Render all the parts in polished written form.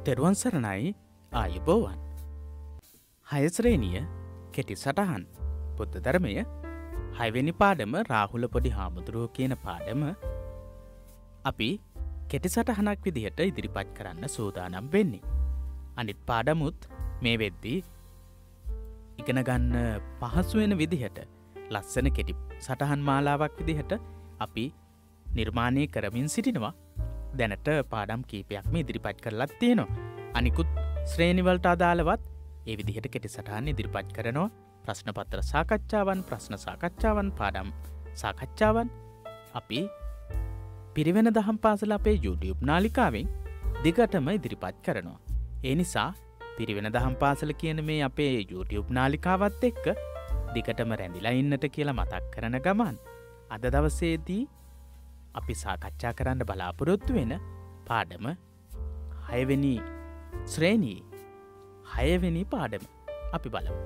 තෙරුවන් සරණයි ආයුබෝවන්. 6 ශ්‍රේණිය කෙටි සටහන් බුද්ධ ධර්මය 6 වෙනි පාඩම රාහුල පොඩි හාමුදුරුවෝ කියන පාඩම අපි කෙටි සටහනක් විදිහට ඉදිරිපත් කරන්න සූදානම් වෙන්නේ. අනිත් පාඩමුත් මේ වෙද්දී ඉගෙන ගන්න පහසු වෙන විදිහට ලස්සන කෙටි සටහන් මාලාවක් විදිහට අපි නිර්මාණය කරමින් සිටිනවා. දැනට පාඩම් කීපයක්ම ඉදිරිපත් කරලා තියෙනවා. අනිකුත් ශ්‍රේණි වලට අදාළවත් ඒ විදිහට කෙටි සටහන් ඉදිරිපත් කරනවා. ප්‍රශ්න පත්‍ර සාකච්ඡාවන්, ප්‍රශ්න සාකච්ඡාවන්, පාඩම් සාකච්ඡාවන් අපි පිරිවෙන දහම් පාසල අපේ YouTube නාලිකාවෙන් දිගටම ඉදිරිපත් කරනවා. ඒ නිසා පිරිවෙන දහම් පාසල කියන මේ අපේ YouTube නාලිකාවත් එක්ක දිගටම රැඳිලා ඉන්නට කියලා මතක් කරන ගමන් අද දවසේදී අපි සාකච්ඡා කරන්න බලාපොරොත්තු වෙන පාඩම 6 වෙනි ශ්‍රේණියේ 6 වෙනි පාඩම අපි බලමු.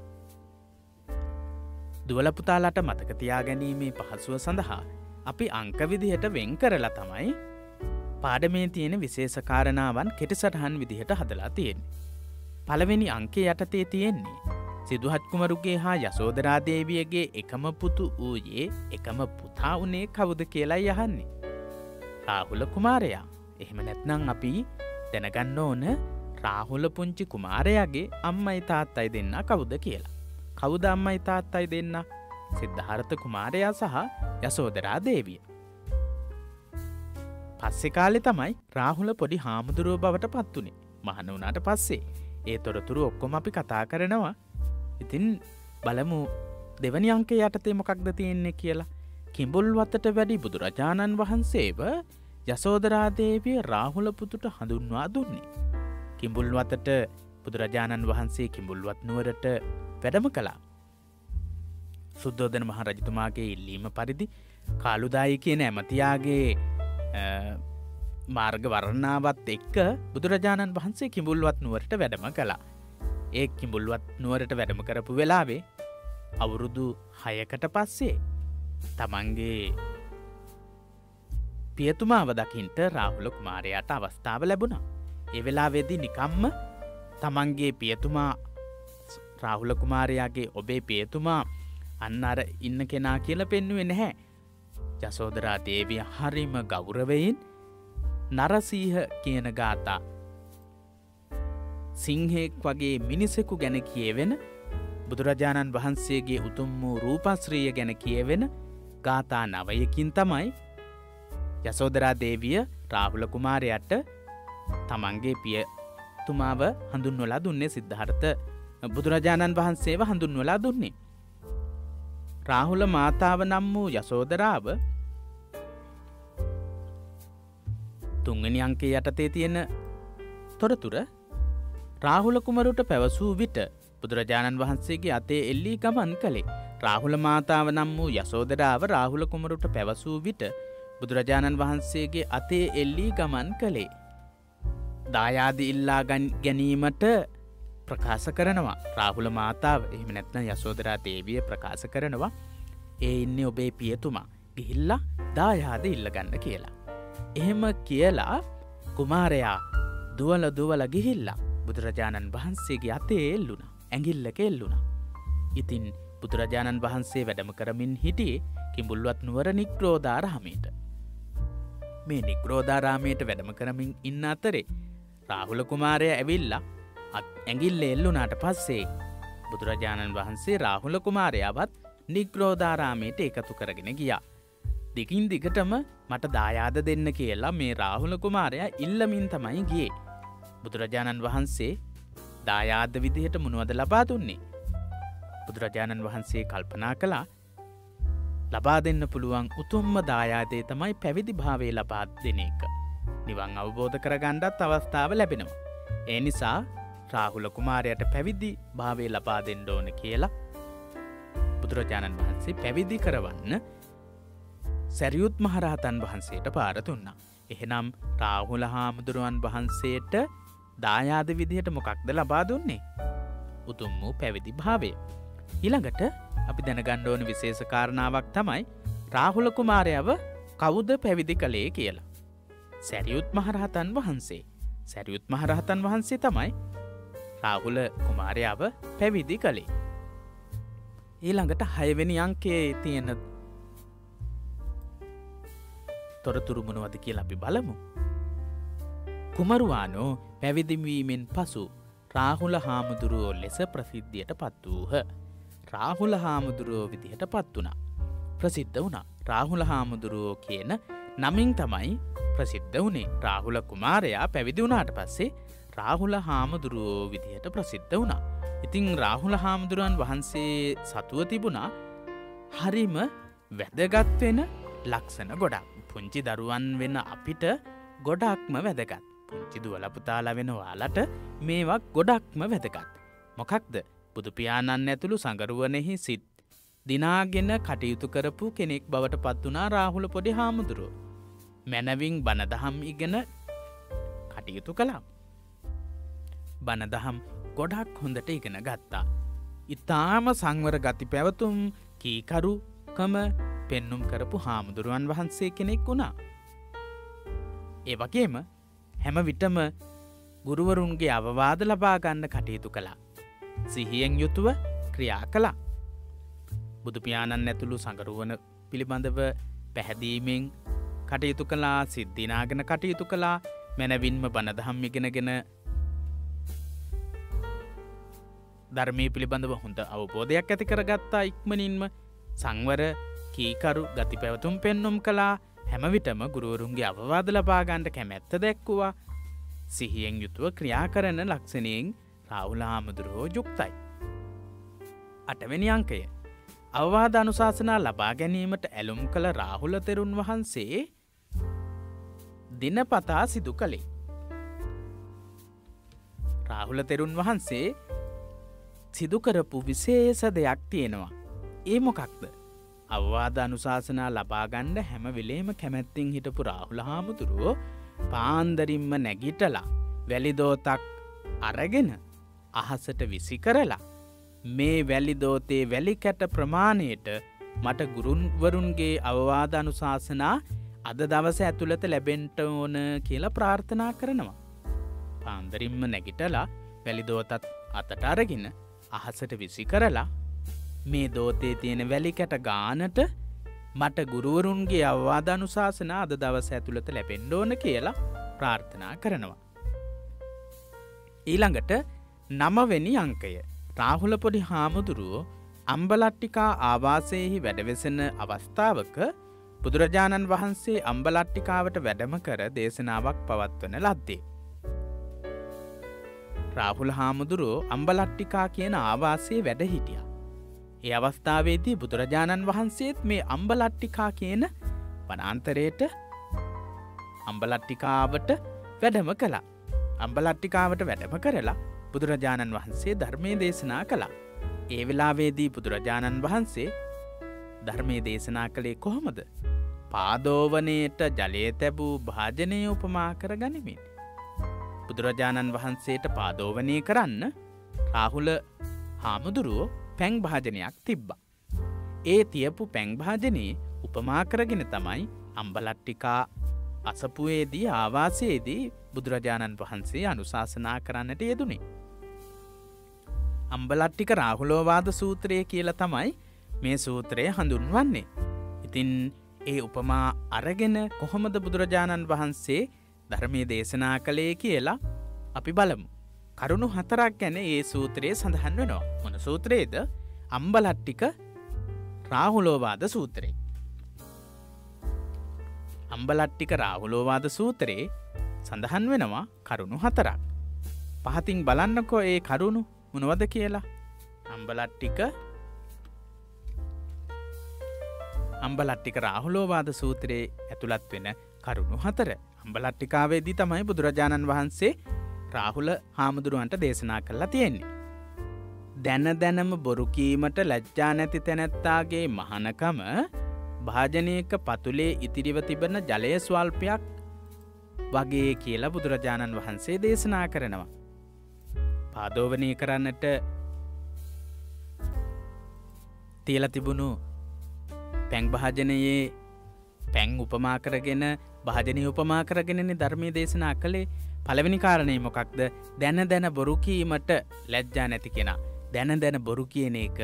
දුවල පුතාලාට මතක තියාගැනීමේ පහසුව සඳහා අපි අංක විදිහට වෙන් කරලා තමයි පාඩමේ තියෙන විශේෂ කාරණාවන් කෙටි සටහන් විදිහට හදලා තියෙන්නේ. පළවෙනි අංකයේ යටතේ තියෙන්නේ සිදුහත් කුමරුගේ හා යසෝදරා දේවියගේ එකම පුතු ඌයේ එකම පුතා උනේ කවුද කියලා යහන්නේ. රාහුල කුමාරයා. එහෙම නැත්නම් අපි දැනගන්න ඕන රාහුල පුංචි කුමාරයාගේ අම්මයි තාත්තයි දෙන්න කවුද කියලා. කවුද අම්මයි තාත්තයි දෙන්න? සිද්ධාර්ථ කුමාරයා සහ යසෝදරා දේවිය. පස්සේ කාලේ තමයි රාහුල පොඩි හාමුදුරුවෝ බවට පත් උනේ. මහාන වුණාට පස්සේ ඒ තොරතුරු ඔක්කොම අපි කතා කරනවා. ඉතින් බලමු දෙවැනි අංකයේ යටතේ මොකක්ද තියෙන්නේ කියලා. කිඹුල්වතට වැඩි බුදුරජාණන් වහන්සේව යසෝදරා දේවිය රාහුල පුතුට හඳුන්වා දුන්නේ. කිඹුල්වතට බුදුරජාණන් වහන්සේ කිඹුල්වත් නුවරට වැඩම කළා. සුද්ධෝදන මහ රජතුමාගේ ඉල්ලීම පරිදි කාළුදායි කියන ඇමතියාගේ මාර්ග වර්ණාවත් එක්ක බුදුරජාණන් වහන්සේ කිඹුල්වත් නුවරට වැඩම කළා. ඒ කිඹුල්වත් නුවරට වැඩම කරපු වෙලාවේ අවුරුදු 6කට පස්සේ තමන්ගේ පියතුමාව දකින්ට රාහුල කුමාරයාට අවස්ථාව ලැබුණා. ඒ වෙලාවේදී නිකම්ම තමන්ගේ පියතුමා රාහුල කුමාරයාගේ ඔබේ පියතුමා අන්න අර ඉන්න කෙනා කියලා පෙන්වුවේ නැහැ. යසෝදරා දේවිය හරිම ගෞරවයෙන් නරසීහ කියන ගාථා සිංහෙක් වගේ මිනිසෙකු ගැන කියවෙන බුදුරජාණන් වහන්සේගේ උතුම් වූ රූපශ්‍රීය ගැන කියවෙන ගාථා 9කින් තමයි යසෝදරා දේවිය රාහුල කුමාරයාට තමන්ගේ පියතුමාව හඳුන්වලා දුන්නේ. සිද්ධාර්ථ බුදුරජාණන් වහන්සේව හඳුන්වලා දුන්නේ. රාහුල මාතාව නම් වූ යසෝදරාව තුන්වෙනි අංකයේ යටතේ තියෙන තොරතුර රාහුල කුමරුට පැවසූ විට බුදුරජාණන් වහන්සේගේ අතේ එල්ලී ගමන් කළේ. රාහුල මාතාව නම් වූ යසෝදරාව රාහුල කුමරුට පැවසූ විට බුදුරජාණන් වහන්සේගේ අතේ එල්ලී ගමන් කළේ. දායාද ඉල්ලා ගැනීමට ප්‍රකාශ කරනවා රාහුල මාතාව. එහෙම නැත්නම් යසෝදරා දේවිය ප්‍රකාශ කරනවා ඒ ඉන්නේ ඔබේ පියතුමා. ගිහිල්ලා දායාද ඉල්ල ගන්න කියලා. එහෙම කියලා කුමාරයා දුවල ගිහිල්ලා බුදුරජාණන් වහන්සේගේ අතේ එල්ලුණා. ඇඟිල්ලක එල්ලුණා. ඉතින් බුදුරජාණන් වහන්සේ වැඩම කරමින් හිටියේ කිඹුල්වත් නුවර නිග්‍රෝධාරාමයට. මේ නිග්‍රෝධාරාමයට වැඩම කරමින් ඉන්න අතරේ රාහුල කුමාරයා ඇවිල්ලා ඇඟිල්ල එල්ලුණාට පස්සේ බුදුරජාණන් වහන්සේ රාහුල කුමාරයාවත් නිග්‍රෝධාරාමයට එකතු කරගෙන ගියා. දිගින් දිගටම මට දායාද දෙන්න කියලා මේ රාහුල කුමාරයා ඉල්ලමින් තමයි ගියේ. බුදුරජාණන් වහන්සේ දායාද විදිහට මොනවද ලබා දුන්නේ? බුදුරජාණන් වහන්සේ කල්පනා කළා ලබා දෙන්න පුළුවන් උතුම්ම දායාදේ තමයි පැවිදි භාවය ලබා දෙන එක. නිවන් අවබෝධ කරගන්නත් අවස්ථාව ලැබෙනවා. ඒ නිසා රාහුල කුමාරයාට පැවිදි භාවය ලබා දෙන්න ඕන කියලා බුදුරජාණන් වහන්සේ පැවිදි කරවන්න සරියුත් මහරහතන් වහන්සේට පාර දුන්නා. එහෙනම් රාහුල හාමුදුරුවන් වහන්සේට දායාද විදිහට මොකක්ද ලබා දුන්නේ? උතුම් වූ පැවිදි භාවය. ඊළඟට අපි දැනගන්න ඕන විශේෂ කාරණාවක් තමයි රාහුල කුමාරයාව කවුද පැවිදි කළේ කියලා. සරියුත් මහරහතන් වහන්සේ. සැරියුත් මහරහතන් වහන්සේ තමයි රාහුල කුමාරයාව පැවිදි කළේ. ඊළඟට 6 වෙනි අංකයේ තියෙන තොරතුරු මොනවද කියලා අපි බලමු. කුමරුවානෝ පැවිදි වීමෙන් පසු රාහුල හාමුදුරුවෝ ලෙස ප්‍රසිද්ධියට පත් වූහ. රාහුල හාමුදුරුවෝ විදිහට පත් වුණා. ප්‍රසිද්ධ වුණා. රාහුල හාමුදුරුවෝ කියන නමින් තමයි ප්‍රසිද්ධ වුණේ. රාහුල කුමාරයා පැවිදි වුණාට පස්සේ රාහුල හාමුදුරුවෝ විදිහට ප්‍රසිද්ධ වුණා. ඉතින් රාහුල හාමුදුරුවන් වහන්සේ සතුව තිබුණා හරිම වැදගත් වෙන ලක්ෂණ ගොඩක්. පුංචි දරුවන් වෙන අපිට ගොඩක්ම වැදගත්. පුංචි දුවලා පුතාලා වෙන ඔයාලට මේවා ගොඩක්ම වැදගත්. මොකක්ද? බුදු පියාණන් ඇතුළු සංගරුවනෙහි සිත් දිනාගෙන කටයුතු කරපු කෙනෙක් බවට පත් වුණා රාහුල පොඩි හාමුදුරුවෝ. මැනවින් බණ දහම් ඉගෙන කටයුතු කළා. බණ දහම් ගොඩක් හොඳට ඉගෙන ගත්තා. ඊටාම සංවර ගති පැවතුම් කීකරුකම පෙන්눔 කරපු හාමුදුරුවන් වහන්සේ කෙනෙක් වුණා. ඒ වගේම හැම විටම ගුරුවරුන්ගේ අවවාද ලබා ගන්න කටයුතු කළා. සිහියෙන් යුතුව ක්‍රියා කළා. බුදු පියාණන් ඇතුළු සංගරුවන පිළිබඳව පැහැදීමෙන් කටයුතු කළා. සිද්ධිනාගෙන කටයුතු කළා. මැනවින්ම බණ දහම් ඉගෙනගෙන ධර්මයේ පිළිබඳව හොඳ අවබෝධයක් ඇති කරගත්තා. ඉක්මනින්ම සංවර කීකරු ගති පැවතුම් පෙන්눔 කළා. හැම විටම ගුරුවරුන්ගේ අවවාද ලබා ගන්න කැමැත්ත දැක්වුවා. සිහියෙන් යුතුව ක්‍රියා කරන ලක්ෂණයෙන් රාහුල හාමුදුරුවෝ යුක්තයි. 8 වෙනි අංකය. අවවාද අනුශාසනා ලබා ගැනීමට ඇලුම් කළ රාහුල තෙරුන් වහන්සේ දිනපතා සිදු කළේ. රාහුල තෙරුන් වහන්සේ සිදු කරපු විශේෂ දෙයක් තියෙනවා. ඒ මොකක්ද? අවවාද අනුශාසනා ලබා ගන්න හැම වෙලේම කැමැත්තෙන් හිටපු රාහුල හාමුදුරුවෝ පාන්දරින්ම නැගිටලා වැලි දෝතක් අරගෙන අහසට විසි කරලා මේ වැලි දෝතේ වැලි කැට ප්‍රමාණයට මට ගුරුවරුන්ගේ අවවාද අනුශාසනා අද දවස ඇතුළත ලැබෙන්න ඕන කියලා ප්‍රාර්ථනා කරනවා. පාන්දරින්ම නැගිටලා වැලි දෝතත් අතට අරගෙන අහසට විසි කරලා මේ දෝතේ තියෙන වැලි කැට ගානට මට ගුරුවරුන්ගේ අවවාද අනුශාසනා අද දවස ඇතුළත ලැබෙන්න ඕන කියලා ප්‍රාර්ථනා කරනවා. ඊළඟට 9 වෙනි අංකය. රාහුල පොඩි හාමුදුරුවෝ අම්බලට්ටිකා ආවාසයේහි වැඩවෙසෙන අවස්ථාවක බුදුරජාණන් වහන්සේ අම්බලට්ටිකාවට වැඩම කර දේශනාවක් පවත්වන ලද්දේ. රාහුල හාමුදුරුවෝ අම්බලට්ටිකා කියන ආවාසයේ වැඩ හිටියා. ඒ අවස්ථාවේදී බුදුරජාණන් වහන්සේත් මේ අම්බලට්ටිකා කියන වනාන්තරයට අම්බලට්ටිකාවට වැඩම කළා. අම්බලට්ටිකාවට වැඩම කරලා බුදුරජාණන් වහන්සේ ධර්මයේ දේශනා කළා. ඒ වෙලාවේදී බුදුරජාණන් වහන්සේ ධර්මයේ දේශනා කළේ කොහොමද? පාදෝවනයේට ජලයේ තැබූ භාජනය උපමා කර ගනිමින්. බුදුරජාණන් වහන්සේට පාදෝවනය කරන්න රාහුල හාමුදුරුවෝ පැන් භාජනයක් තිබ්බා. ඒ තියපු පැන් භාජනයේ උපමා කරගෙන තමයි අම්බලට්ටිකා අසපුවේදී ආවාසයේදී බුදුරජාණන් වහන්සේ අනුශාසනා කරන්නට යෙදුනේ. අම්බලට්ටික රාහුලෝවාද සූත්‍රය කියලා තමයි මේ සූත්‍රය හඳුන්වන්නේ. ඉතින් ඒ උපමා අරගෙන කොහොමද බුදුරජාණන් වහන්සේ ධර්මයේ දේශනා කළේ කියලා අපි බලමු. කරුණු 4ක් ගැන ඒ සූත්‍රයේ සඳහන් වෙනවා. මොන සූත්‍රයේද? අම්බලට්ටික රාහුලෝවාද සූත්‍රය. අම්බලට්ටික රාහුලෝවාද සූත්‍රයේ සඳහන් වෙනවා කරුණු 4ක්. පහතින් බලන්නකෝ ඒ කරුණු මොනවද කියලා. අම්බලට්ටික රාහුලෝවාද සූත්‍රයේ ඇතුළත් වෙන කරුණු 4. අම්බලට්ටිකාවේදී තමයි බුදුරජාණන් වහන්සේ රාහුල හාමුදුරුවන්ට දේශනා කළා තියෙන්නේ. දැන දැනම බොරු කීමට ලැජ්ජා නැති තැනැත්තාගේ මහානකම භාජනයක පතුලේ ඉතිරිව තිබෙන ජලය ස්වල්පයක් වගේ කියලා බුදුරජාණන් වහන්සේ දේශනා කරනවා. පාදෝවනය කරන්නට තියලා තිබුණු පැන් භාජනයේ පැන් උපමා කරගෙන භාජනීය උපමා කරගෙනනේ ධර්මයේ දේශනා කළේ. පළවෙනි කාරණේ මොකක්ද? දැන දැන බොරු කීමට ලැජ්ජා නැති කෙනා. දැන දැන බොරු කියන එක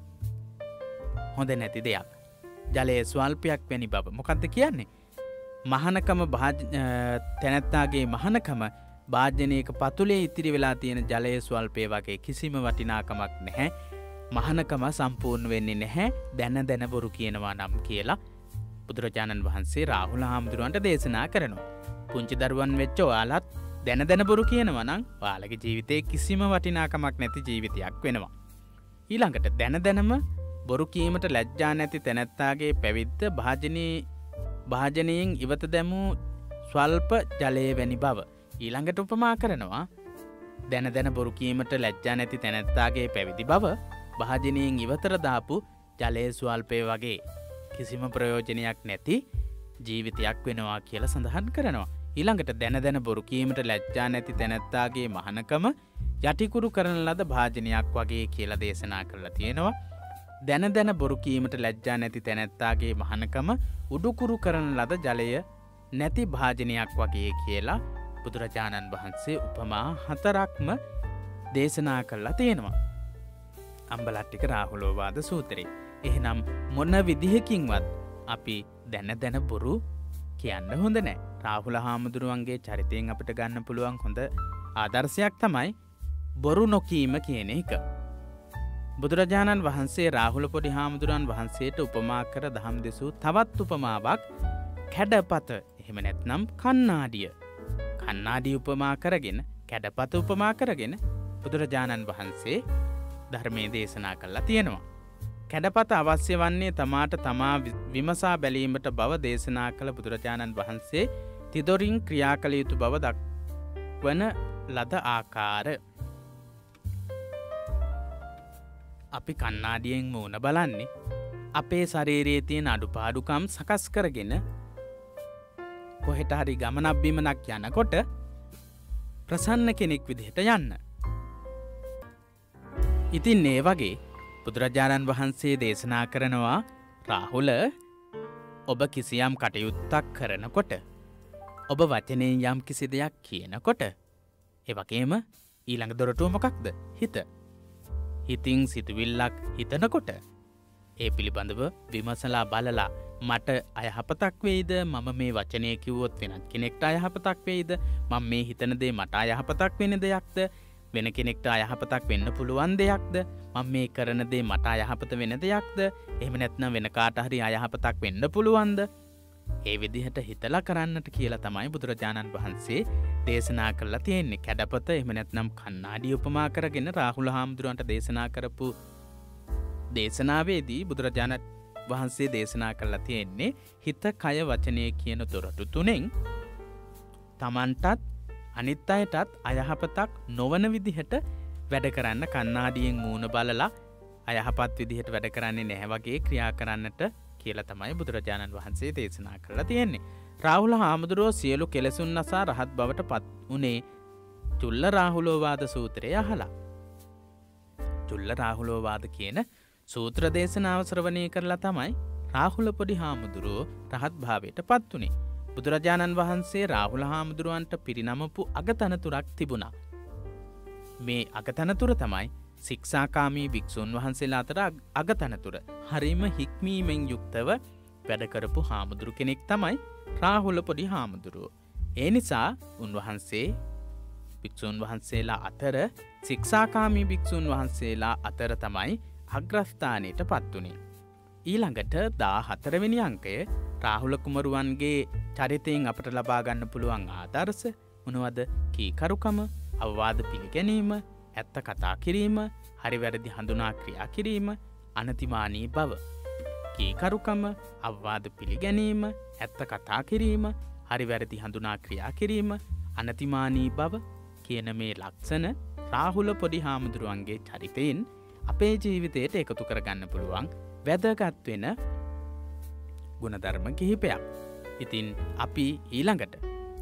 හොඳ නැති දෙයක්. ජලයේ ස්වල්පයක් වැනි බව. මොකක්ද කියන්නේ? මහානකම තැනැත්තාගේ මහානකම භාජනයක පතුලේ ඉතිරි වෙලා තියෙන ජලයේ ස්වල්පය වගේ කිසිම වටිනාකමක් නැහැ. මහානකම සම්පූර්ණ වෙන්නේ නැහැ දැන දැන බොරු කියනවා නම් කියලා බුදුරජාණන් වහන්සේ රාහුල හාමුදුරුවන්ට දේශනා කරනවා. පුංචි දරුවන් වෙච්ච ඔයාලත් දැන දැන බොරු කියනවා නම් ඔයාලගේ ජීවිතේ කිසිම වටිනාකමක් නැති ජීවිතයක් වෙනවා. ඊළඟට දැන දැනම බොරු කීමට ලැජ්ජා නැති තැනැත්තාගේ පැවිද්ද භාජනයෙන් ඉවත දැමූ ස්වල්ප ජලයේ වැනි බව. ඊළඟට උපමා කරනවා දැන දැන බොරු කීමට ලැජ්ජා නැති තැනැත්තාගේ පැවිදි බව භාජනයෙන් ඉවතර දාපු ජලයේ ස්වල්පය වගේ කිසිම ප්‍රයෝජනයක් නැති ජීවිතයක් වෙනවා කියලා සඳහන් කරනවා. ඊළඟට දැන දැන බොරු කීමට ලැජ්ජා නැති තැනැත්තාගේ මහානකම යටිකුරු කරන ලද භාජනයක් වගේ කියලා දේශනා කරලා තියෙනවා. දැන දැන බොරු කීමට ලැජ්ජා නැති තැනැත්තාගේ මහානකම උඩුකුරු කරන ලද ජලය නැති භාජනයක් වගේ කියලා බුදුරජාණන් වහන්සේ උපමා 4ක්ම දේශනා කරලා තියෙනවා. අම්බලට්ටික රාහුලෝවාද සූත්‍රයේ. එහෙනම් මොන විදිහකින්වත් අපි දැන දැන බොරු කියන්න හොඳ නැහැ. රාහුල හාමුදුරුවන්ගේ චරිතයෙන් අපිට ගන්න පුළුවන් හොඳ ආදර්ශයක් තමයි බොරු නොකීම කියන එක. බුදුරජාණන් වහන්සේ රාහුල පොඩි හාමුදුරන් වහන්සේට උපමා කර දහම් දෙසූ තවත් උපමාවක් කැඩපත. එහෙම නැත්නම් කණ්ණාඩිය. කණ්ණාඩිය උපමා කරගෙන කැඩපත උපමා කරගෙන බුදුරජාණන් වහන්සේ ධර්මයේ දේශනා කළා තියෙනවා. කැඩපත අවශ්‍ය වන්නේ තමාට තමා විමසා බැලීමට බව දේශනා කළ බුදුරජාණන් වහන්සේ තිදොරින් ක්‍රියා කළ යුතු බව දක්වන ලද ආකාර. අපි කණ්ණාඩියෙන් මූණ බලන්නේ අපේ ශරීරයේ තියෙන අඩුපාඩුකම් සකස් කරගෙන කොහෙට හරි ගමනක් බිමනක් යනකොට ප්‍රසන්න කෙනෙක් විදිහට යන්න. ඉතින් ඒ වගේ බුදුරජාණන් වහන්සේ දේශනා කරනවා රාහුල ඔබ කිසියම් කටයුත්තක් කරනකොට ඔබ වචනයෙන් යම් කිසි දෙයක් කියනකොට ඒ වගේම ඊළඟ දොරටුව මොකක්ද? හිත. හිතින් සිතුවිල්ලක් හිතනකොට ඒ පිළිබඳව විමසලා බලලා මට අයහපතක් වෙයිද? මම මේ වචනය කිව්වොත් වෙනත් කෙනෙක්ට අයහපතක් වෙයිද? මම මේ හිතන දේ මට අයහපතක් වෙන දෙයක්ද? වෙන කෙනෙක්ට අයහපතක් වෙන්න පුළුවන් දෙයක්ද? මම මේ කරන දේ මට අයහපත වෙන දෙයක්ද? එහෙම නැත්නම් වෙන කාට හරි අයහපතක් වෙන්න පුළුවන්ද? ඒ විදිහට හිතලා කරන්නට කියලා තමයි බුදුරජාණන් වහන්සේ දේශනා කරලා තියෙන්නේ. කැඩපත එහෙම නැත්නම් කණ්ණාඩිය උපමා කරගෙන රාහුල හාමුදුරන්ට දේශනා කරපු දේශනාවේදී බුදුරජාණන් වහන්සේ දේශනා කරලා තියෙන්නේ හිත, කය, වචනය කියන දොරටු තුනෙන් තමන්ටත් අනිත් අයටත් අයහපතක් නොවන විදිහට වැඩ කරන්න. කණ්ණාඩියෙන් මූණ බලලා අයහපත් විදිහට වැඩ කරන්නේ නැහැ වගේ ක්‍රියා කරන්නට කියලා තමයි බුදුරජාණන් වහන්සේ දේශනා කරලා තියෙන්නේ. රාහුල හාමුදුරුවෝ සියලු කෙලෙසුන් නසා රහත් බවට පත් උනේ චුල්ල රාහුලෝවාද සූත්‍රය අහලා. චුල්ල රාහුලෝවාද කියන සූත්‍ර දේශනාව ශ්‍රවණය කරලා තමයි රාහුල පොඩි හාමුදුරුවෝ රහත් භාවයට පත් උනේ. බුදුරජාණන් වහන්සේ රාහුල හාමුදුරුවන්ට පිරිනමපු අගතනතුරක් තිබුණා. මේ අගතනතුර තමයි ශික්ෂාකාමී භික්ෂුන් වහන්සේලා අතර අගතනතුර. හරිම හික්මීමෙන් යුක්තව වැඩ කරපු හාමුදුරු කෙනෙක් තමයි රාහුල පොඩි හාමුදුරුවෝ. ඒ නිසා උන්වහන්සේ භික්ෂුන් වහන්සේලා අතර ශික්ෂාකාමී භික්ෂුන් වහන්සේලා අතර තමයි අග්‍රස්ථානයට පත් උනේ. ඊළඟට 14 වෙනි අංකය රාහුල කුමරුවන්ගේ චරිතයෙන් අපට ලබා ගන්න පුළුවන් ආදර්ශ මොනවද? කීකරුකම, අවවාද පිළිගැනීම, ඇත්ත කතා කිරීම, හරි වැරදි හඳුනා ක්‍රියා කිරීම, අනතිමානී බව. කීකරුකම, අවවාද පිළිගැනීම, ඇත්ත කතා කිරීම, හරි වැරදි හඳුනා ක්‍රියා කිරීම, අනතිමානී බව කියන මේ ලක්ෂණ රාහුල පොඩි හාමුදුරුවන්ගේ චරිතයෙන් අපේ ජීවිතයට එකතු කරගන්න පුළුවන් වැදගත් වෙන ගුණධර්ම කිහිපයක්. ඉතින් අපි ඊළඟට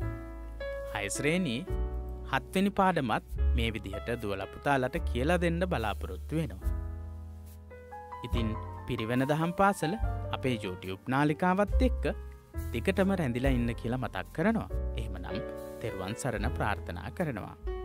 6 ශ්‍රේණියේ 7 වෙනි පාඩමත් මේ විදිහට දුවලා පුතාලට කියලා දෙන්න බලාපොරොත්තු වෙනවා. ඉතින් පිරිවෙන දහම් පාසල අපේ YouTube නාලිකාවත් එක්ක දිගටම රැඳිලා ඉන්න කියලා මතක් කරනවා. එහෙමනම් තෙරුවන් සරණ ප්‍රාර්ථනා කරනවා.